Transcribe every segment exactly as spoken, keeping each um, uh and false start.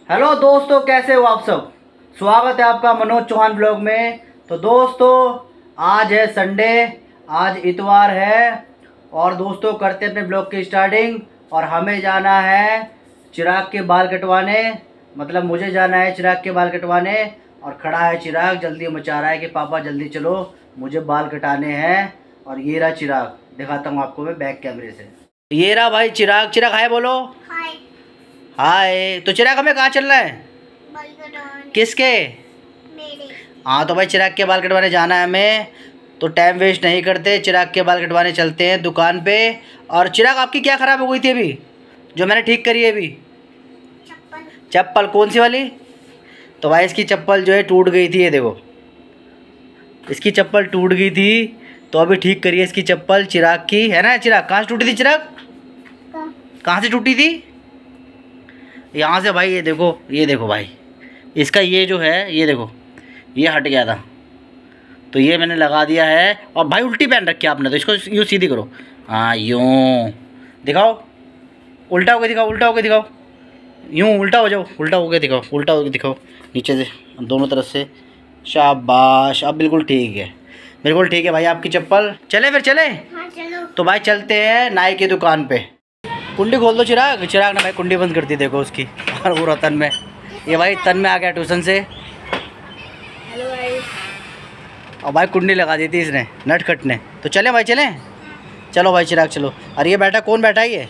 Hello दोस्तों, कैसे हो आप सब। स्वागत है आपका मनोज चौहान ब्लॉग में। तो दोस्तों, आज है संडे, आज इतवार है और दोस्तों करते हैं अपने ब्लॉग की स्टार्टिंग। और हमें जाना है चिराग के बाल कटवाने, मतलब मुझे जाना है चिराग के बाल कटवाने। और खड़ा है चिराग, जल्दी मचा रहा है कि पापा जल्दी चलो मुझे बाल कटाने हैं। और ये रहा चिराग, दिखाता हूँ आपको मैं बैक कैमरे से। ये रहा भाई चिराग। चिराग हाय बोलो। हाय। हाय। तो चिराग हमें कहाँ चलना है? किसके? मेरे। हाँ तो भाई चिराग के बाल कटवाने जाना है हमें। तो टाइम वेस्ट नहीं करते, चिराग के बाल कटवाने चलते हैं दुकान पे। और चिराग आपकी क्या ख़राब हो गई थी अभी जो मैंने ठीक करी है अभी? चप्पल। चप्पल कौन सी वाली? तो भाई इसकी चप्पल जो है टूट गई थी, ये देखो इसकी चप्पल टूट गई थी। तो अभी ठीक करी है इसकी चप्पल चिराग की, है ना चिराग? कहाँ से टूटी थी चिराग? कहाँ से टूटी थी? यहाँ से भाई। ये देखो, ये देखो भाई, इसका ये जो है ये देखो ये हट गया था, तो ये मैंने लगा दिया है। और भाई उल्टी पहन रखी है आपने, तो इसको यूँ सीधी करो। हाँ यूँ दिखाओ, उल्टा होकर दिखाओ, उल्टा होकर दिखाओ, यूँ उल्टा हो जाओ, उल्टा होकर दिखाओ, उल्टा होकर दिखाओ नीचे से दोनों तरफ से। शाबाश, अब बिल्कुल ठीक है, बिल्कुल ठीक है भाई आपकी चप्पल। चले फिर चले। हाँ चलो। तो भाई चलते हैं नाई की दुकान पे। कुंडी खोल दो चिराग। चिराग ने भाई कुंडी बंद कर दी, देखो उसकी। और पूरा तन में, ये भाई तन में आ गया ट्यूशन से। Hello guys. और भाई कुंडी लगा दी थी इसने, नटखट ने। तो चलें भाई चलें। चलो भाई चिराग चलो। अरे ये बैठा कौन बैठा है? ये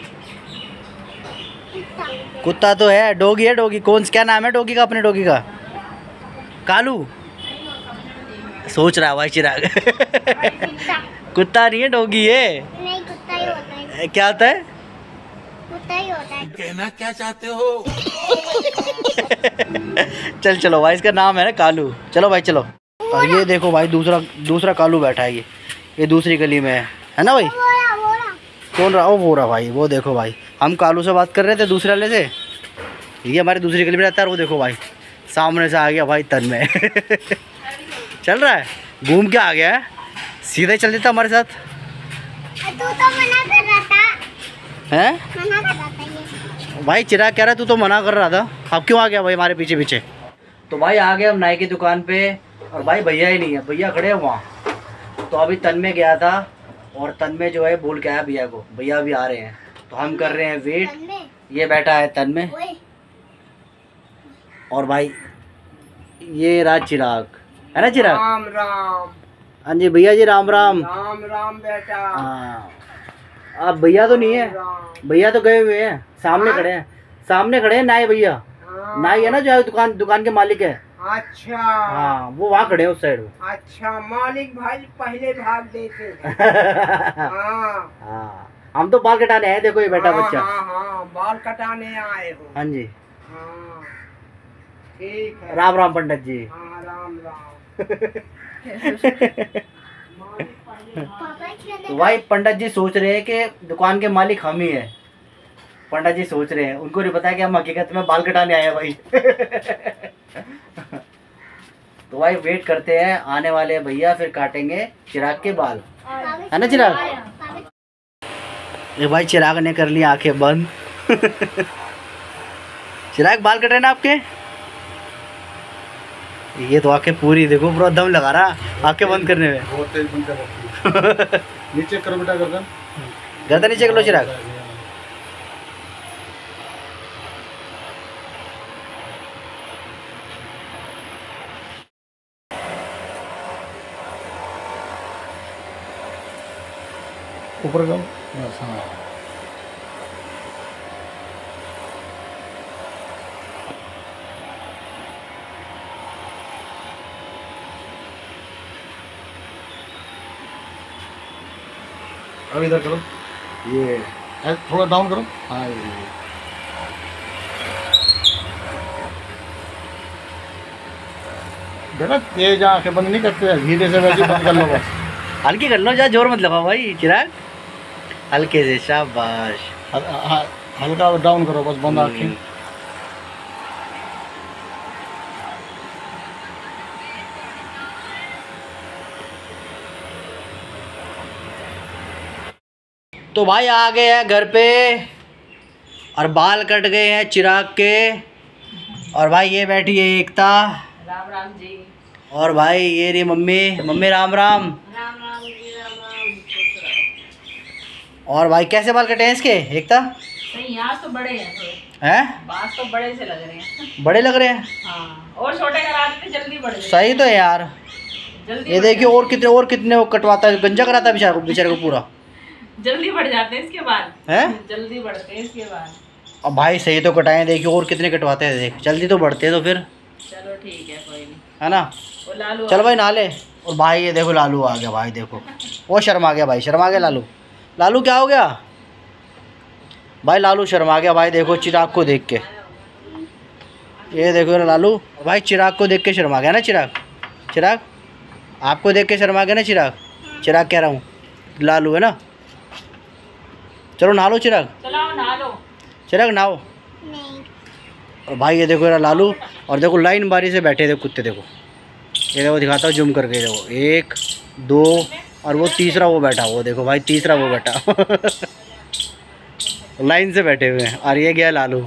कुत्ता तो है, डोगी है। डोगी कौन, क्या नाम है डोगी का? अपने डोगी का कालू सोच रहा है भाई चिराग। कुत्ता नहीं है, डोगी है। नहीं, कुत्ता ही होता है। क्या होता है? कुत्ता ही होता है। कहना क्या चाहते हो? चल चलो भाई, इसका नाम है ना कालू। चलो भाई चलो। और ये देखो भाई दूसरा दूसरा कालू बैठा है, ये ये दूसरी गली में है, है ना भाई? वो रहा, वो रहा। कौन रहा? वो वो रहा भाई, वो देखो भाई। हम कालू से बात कर रहे थे दूसरे वाले से, ये हमारी दूसरी गली में रहता है। वो देखो भाई सामने से आ गया भाई तन में। चल रहा है, घूम के आ गया है, सीधे चल देता हमारे साथ। तू तो मना कर रहा था। हैं? मना कर रहा था ये। भाई चिराग कह रहा है तू तो मना कर रहा था, अब क्यों आ गया भाई हमारे पीछे पीछे? तो भाई आ गए हम नाई की दुकान पे। और भाई भैया ही नहीं है, भैया खड़े हैं वहाँ। तो अभी तन में गया था और तन में जो है बोल के आया भैया को, भैया अभी आ रहे हैं। तो हम कर रहे हैं वेट। तन में? ये बैठा है तन में। ओए। और भाई ये रहा चिराग, है ना चिराग? राम राम। हाँ जी भैया जी, राम राम। राम राम बेटा। हाँ, अब भैया तो नहीं है, राम। भैया तो गए हुए हैं, सामने खड़े हैं, सामने खड़े हैं नाई भैया। हाँ। नाई है ना जो दुकान दुकान के मालिक है। अच्छा। हाँ वो वहाँ खड़े हैं उस साइड में। अच्छा, मालिक भाई पहले भाग देते हैं। हाँ। हाँ हम तो बाल कटाने आए, देखो ये बेटा हाँ, बच्चा। हाँ हाँ, बाल कटाने आए हो। हाँ जी। हाँ ठीक है। राम राम पंडित जी। हाँ राम राम। पापा खेलने तो भाई पंडित जी सोच रहे हैं कि दुकान के मालिक हम ही हैं। पंडित जी सोच रहे हैं, उनको नहीं पता कि हम हकीकत में बाल कटाने आए हैं भाई। तो भाई वेट करते हैं, आने वाले हैं भैया, फिर काटेंगे चिराग के बाल, है ना चिराग? ये भाई चिराग ने कर ली आंखें बंद। चिराग बाल कट रहे ना आपके? ये तो आंखें पूरी देखो, पूरा दम लगा रहा आंखें बंद करने में। बहुत तेज बंद कर रखी है। नीचे करो बेटा, गर्दन गर्दन नीचे कर लो चिराग। ऊपर जाओ। बस हाँ। अब इधर करो, ये ऐसे थोड़ा डाउन करो। हाँ ये बेटा तेज आंखें बंद नहीं करते, धीरे से वैसे बंद कर लो बस। हल्की कर लो, ज्यादा जोर मत लगाओ भाई चिराग, हल्के से। शाबाश। हल- हाँ, हल्का डाउन करो बस, बंद आंखें। तो भाई आ गए हैं घर पे और बाल कट गए हैं चिराग के। और भाई ये बैठी है एकता। राम राम जी। और भाई ये रही मम्मी। मम्मी राम राम। राम राम जी, राम राम। और भाई कैसे बाल कटे हैं इसके एकता? नहीं, आज तो बड़े हैं थोड़े। हैं? बाल तो बड़े से लग रहे हैं। बड़े लग रहे हैं। हाँ, और छोटे करा देते जल्दी बढ़ जाए। सही तो है यार। जल्दी ये बढ़ देखिए और कितने और कितने वो कटवाता है, गंजा कराता है बेचारे को बेचारे को पूरा। जल्दी बढ़ जाते हैं इसके बाद। हैं? जल्दी बढ़ते हैं इसके बाद। अब भाई सही तो कटाए, देखिए और कितने कटवाते हैं, देख जल्दी तो बढ़ते हैं तो फिर, चलो ठीक है, कोई नहीं। है ना। वो लालू चल भाई नहा ले। और भाई ये देखो लालू आ गया भाई, देखो वो शर्मा गया भाई, शर्मा गया लालू। लालू क्या हो गया भाई? लालू शर्मा गया भाई, देखो चिराग को देख के। ये देखो लालू भाई चिराग को देख के शर्मा गया ना। चिराग चिराग आपको देख के शर्मा गया ना चिराग? चिराग कह रहा हूँ, लालू है ना। चलो नहा लो चिराग। चलो नहा लो। चिराग नहाओ। नहीं। और भाई ये देखो यार लालू, और देखो लाइन बारी से बैठे थे कुत्ते, देखो ये देखो दिखाता हूँ जूम करके, देखो एक दो और वो तीसरा वो बैठा, वो देखो भाई तीसरा वो बैठा लाइन से बैठे हुए हैं। और ये गया लालू,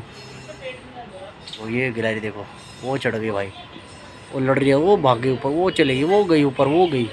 वो ये गिलहरी देखो वो चढ़ गई भाई, वो लड़ रही है, वो भाग गई ऊपर, वो चलेगी, वो गई ऊपर, वो गई,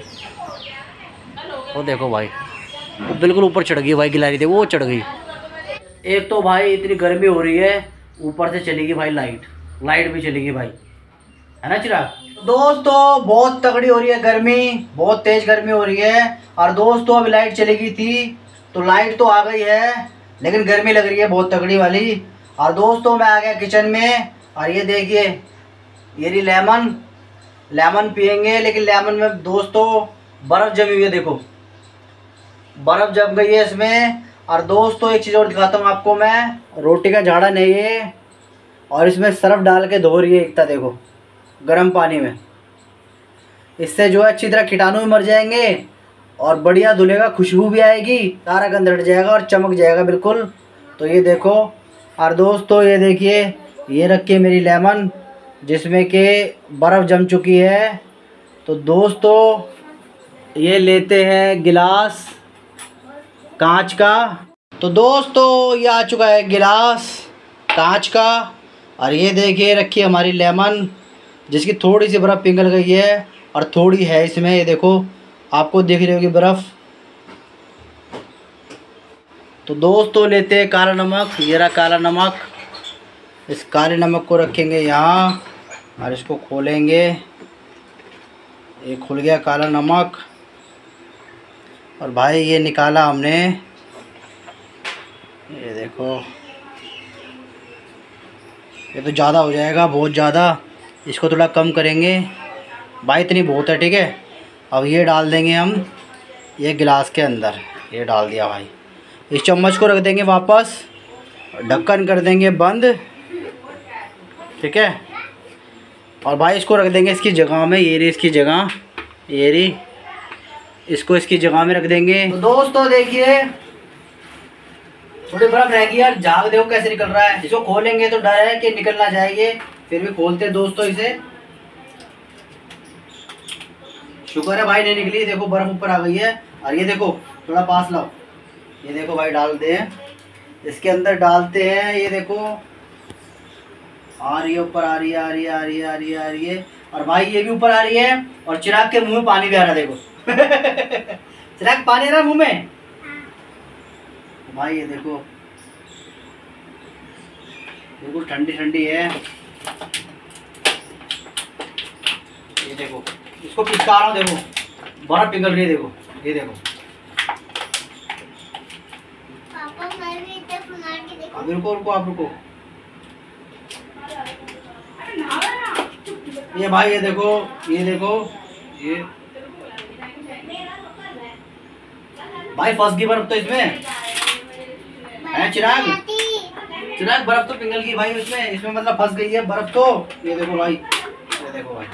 वो देखो भाई वो बिल्कुल ऊपर चढ़ गई भाई गिलहरी, देखो वो चढ़ गई। एक तो भाई इतनी गर्मी हो रही है, ऊपर से चलेगी भाई लाइट, लाइट भी चलेगी भाई, है ना चिराग? दोस्तों बहुत तगड़ी हो रही है गर्मी, बहुत तेज गर्मी हो रही है। और दोस्तों अभी लाइट चली गई थी, तो लाइट तो आ गई है, लेकिन गर्मी लग रही है बहुत तगड़ी वाली। और दोस्तों मैं आ गया किचन में, और ये देखिए ये रही लेमन, लेमन पियेंगे। लेकिन लेमन में दोस्तों बर्फ़ जमी हुई है, देखो बर्फ़ जम गई है इसमें। और दोस्तों एक चीज़ और दिखाता हूँ आपको मैं, रोटी का झाड़ा नहीं है, और इसमें सर्फ डाल के धो रही है एकता, देखो गर्म पानी में। इससे जो है अच्छी तरह कीटाणु भी मर जाएंगे, और बढ़िया धुलेगा, खुशबू भी आएगी, सारा गंद हट जाएगा और चमक जाएगा बिल्कुल। तो ये देखो। और दोस्तों ये देखिए ये रखी है मेरी लेमन, जिसमें कि बर्फ़ जम चुकी है। तो दोस्तों ये लेते हैं गिलास कांच का। तो दोस्तों ये आ चुका है गिलास कांच का, और ये देखिए रखी है हमारी लेमन, जिसकी थोड़ी सी बर्फ़ पिघल गई है, और थोड़ी है इसमें, ये देखो आपको दिख रही होगी बर्फ़। तो दोस्तों लेते हैं काला नमक, ये रहा काला नमक। इस काले नमक को रखेंगे यहाँ, और इसको खोलेंगे, ये खुल गया काला नमक। और भाई ये निकाला हमने, ये देखो ये तो ज़्यादा हो जाएगा, बहुत ज़्यादा, इसको थोड़ा कम करेंगे भाई, इतनी बहुत है ठीक है। अब ये डाल देंगे हम ये गिलास के अंदर, ये डाल दिया भाई। इस चम्मच को रख देंगे वापस, ढक्कन कर देंगे बंद, ठीक है। और भाई इसको रख देंगे इसकी जगह में, ये रही इसकी जगह, ये रही, इसको इसकी जगह में रख देंगे। तो दोस्तों देखिए थोड़ी बर्फ रह गई यार, झाग देखो कैसे निकल रहा है। इसको खोलेंगे तो डर है कि निकल ना जाएगी, फिर भी खोलते हैं दोस्तों इसे। शुक्र है भाई नहीं निकली, देखो बर्फ ऊपर आ गई है। और ये देखो थोड़ा पास लाओ, ये देखो भाई डालते हैं इसके अंदर, डालते हैं, ये देखो आ रही है ऊपर, आ रही है आ रही है आ रही है आ रही है आ रही है। और भाई ये भी ऊपर आ रही है, और चिराग के मुंह में पानी भी आ रहा है, देखो चिराग पानी आ रहा है मुंह में भाई, ये देखो बिल्कुल ठंडी ठंडी है। ये देखो इसको पिचका रहा हूँ, देखो बर्फ पिघल रही है, देखो ये देखो। पापा मैं भी इधर बना के देखो। अब रुको रुको आप रुको, ये भाई ये देखो ये देखो ये भाई फंस गई बर्फ तो इसमें है चिराग, चिराग बर्फ तो पिघल गई भाई इसमें, इसमें मतलब फंस गई है बर्फ तो। ये देखो भाई, ये देखो भाई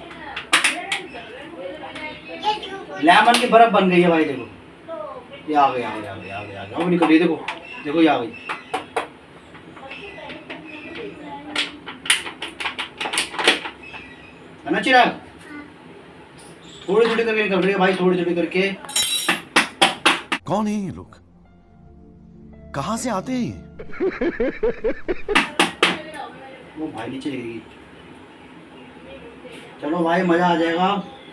लेमन की बर्फ बन गई है भाई, देखो ये आ गई आ गई आ गई आ गई आ गई, अब निकल रही है, देखो देखो ये आ गई। है ना चिराग? थोड़ी थोड़ी करके निकल रही है भाई, थोड़ी थोड़ी करके। कौन है ये लोग, कहां से आते हैं? वो भाई नीचे गिरेगी। चलो भाई मज़ा आ जाएगा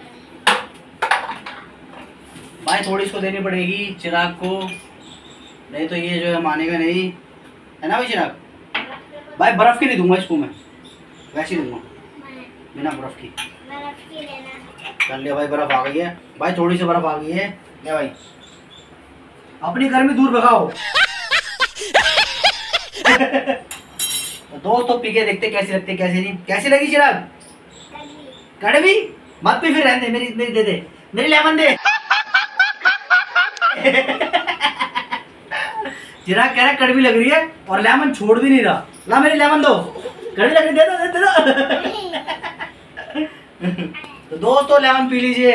भाई। थोड़ी इसको देनी पड़ेगी चिराग को, नहीं तो ये जो है मानेगा नहीं, है ना भाई चिराग? भाई बर्फ़ की नहीं दूंगा इसको मैं, वैसे ही दूंगा बिना बर्फ़ की। बर्फ की लेना। कर लिया भाई, बर्फ़ आ गई है भाई, थोड़ी सी बर्फ़ आ गई है। ले भाई अपनी गर्मी दूर भगाओ। तो दोस्तों पी के देखते कैसी लगती है, कैसी नहीं। कैसी लगी चिराग? कड़वी मत पी फिर, रहने दे, मेरी मेरी दे दे, मेरी लेमन दे। चिराग कह रहा है कड़वी लग रही है और लेमन छोड़ भी नहीं रहा। ला मेरी लेमन दो, कड़वी लग रही, दे दो दे दो। तो दोस्तों लेमन पी लीजिए।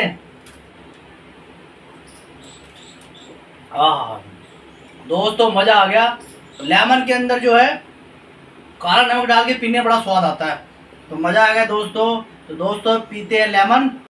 आह दोस्तों मजा आ गया। लेमन के अंदर जो है काला नमक डाल के पीने में बड़ा स्वाद आता है, तो मजा आ गया दोस्तों। तो दोस्तों पीते हैं लेमन।